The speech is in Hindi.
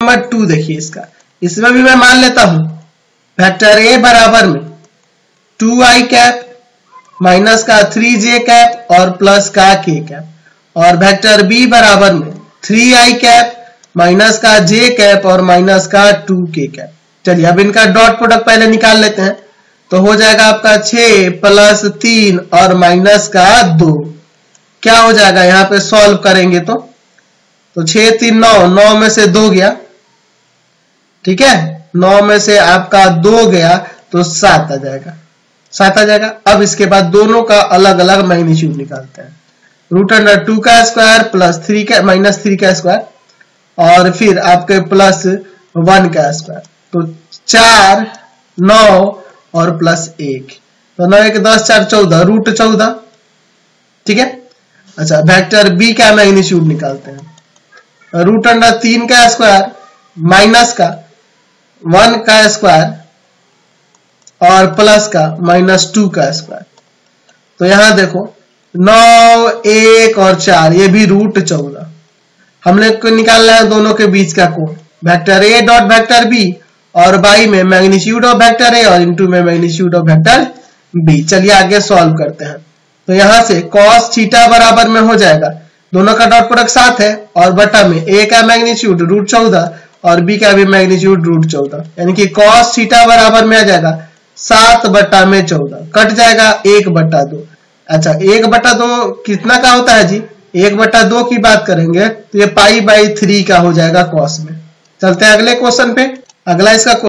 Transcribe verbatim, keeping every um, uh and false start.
नंबर टू देखिए इसका, इसमें भी मैं मान लेता हूं वेक्टर ए बराबर में टू आई कैप माइनस का थ्री जे कैप और प्लस का के कैप, और वेक्टर बी बराबर में थ्री आई कैप माइनस का जे कैप और माइनस का टू के कैप। चलिए अब इनका डॉट प्रोडक्ट पहले निकाल लेते हैं, तो हो जाएगा आपका छह प्लस तीन और माइनस का दो। क्या हो जाएगा यहाँ पे सॉल्व करेंगे तो तो छह तीन नौ, नौ में से दो गया, ठीक है, नौ में से आपका दो गया तो सात आ जाएगा, सात आ जाएगा। अब इसके बाद दोनों का अलग अलग मैग्नीट्यूड निकालते हैं, रूट अंडर टू का स्क्वायर प्लस थ्री का माइनस थ्री का स्क्वायर और फिर आपके प्लस वन का स्क्वायर, तो चार नौ और प्लस एक, तो नौ एक दस चार चौदह, रूट चौदह, ठीक है। अच्छा वेक्टर बी का मैग्नीट्यूड निकालते हैं, रूट अंडर तीन का स्क्वायर माइनस का वन का स्क्वायर और प्लस का माइनस टू का स्क्वायर। तो यहां देखो नौ एक और चार, ये भी रूट चौदह। हमने को निकालना है दोनों के बीच का कोण, vector A dot vector B और बाई में मैग्नीट्यूड ऑफ वेक्टर ए और इनटू में मैग्नीट्यूड ऑफ वेक्टर बी। चलिए आगे सॉल्व करते हैं। तो यहां से cos थीटा बराबर में हो जाएगा, दोनों का डॉट प्रोडक्ट सात है और बटा में ए का मैग्नीट्यूड रूट चौदह और बी का भी मैग्नीट्यूड रूट चौदह, यानी कि cos थीटा बराबर में आ जाएगा सात बटा में चौदह, कट जाएगा एक बटा दो। अच्छा एक बटा दो कितना का होता है जी, एक बटा दो की बात करेंगे तो ये पाई बाई थ्री का हो जाएगा cos में। चलते हैं अगले क्वेश्चन पे। अगला इसका